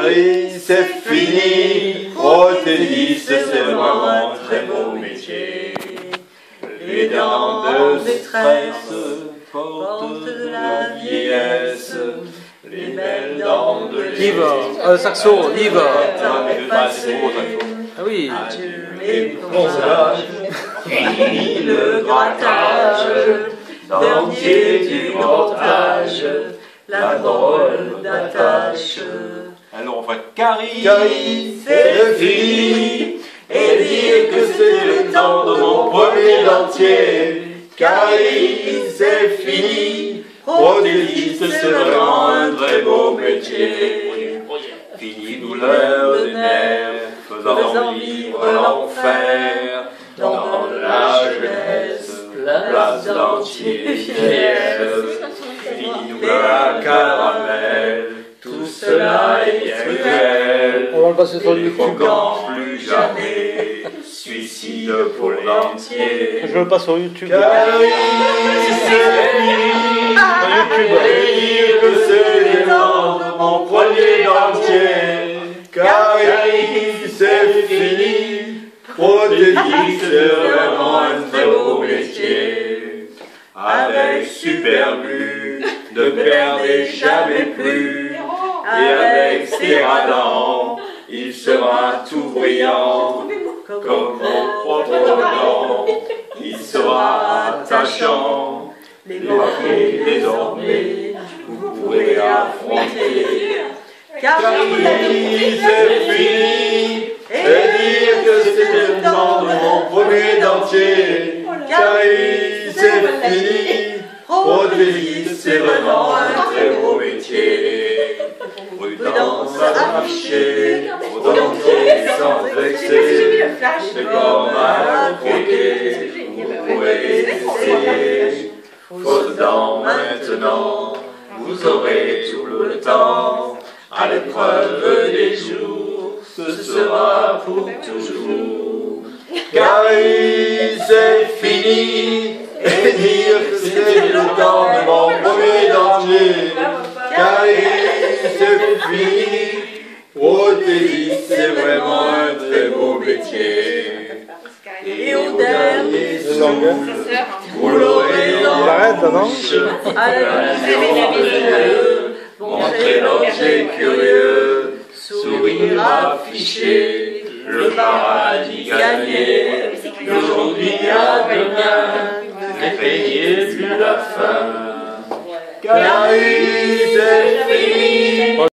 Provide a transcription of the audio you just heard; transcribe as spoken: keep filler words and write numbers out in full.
Carie, c'est fini. Prothésiste, c'est vraiment un très beau métier. Les dents de détresse portent de la vieillesse. Les belles dents de Yves, euh, saxo, Yves. Ah oui. Les bronzages, fini le grattage, dentier du grand âge, la drôle d'attache. Alors on va Carie, Carie, c'est fini, et dire que c'est le temps de mon premier dentier. Carie, c'est fini, prothésiste, c'est vraiment un très beau métier. Fini douleur des nerfs, faisant vivre l'enfer, dans de la jeunesse, place dentier fière. Fini douleur à caramel, tout cela est bien cruel. On va le passer sur YouTube. Plus jamais, suicide pour l'entier. Je le passe sur YouTube. Carie, c'est fini, et dire que c'est le temps de mon premier dentier. Carie, c'est fini, prothésiste, c'est vraiment un très beau métier. Avec Superbu, ne perdez jamais plus, et avec Stéradent, il sera tout brillant, comme mon propre dent, il sera attachant, les marqués désormais, vous pourrez affronter. Carie, c'est fini, et dire que c'était le temps de mon premier dentier. Carie, c'est fini, prothésiste, c'est vraiment un très beau métier. Prudence affichée, au dentier sans vexer, c'est comme à croquer, vous pouvez essayer. Faute dents maintenant, vous aurez tout le temps. À l'épreuve des jours, ce sera pour toujours. Carie, c'est fini, et dire que c'est le temps de mon premier dentier. Carie, c'est fini, prothésiste, c'est vraiment un très beau métier. Et au dernier souffle, vous l'aurez dans la bouche, à la maison, montrez l'objet curieux, sourire affiché, le paradis gagné, d'aujourd'hui à demain, ne craignez plus la fin.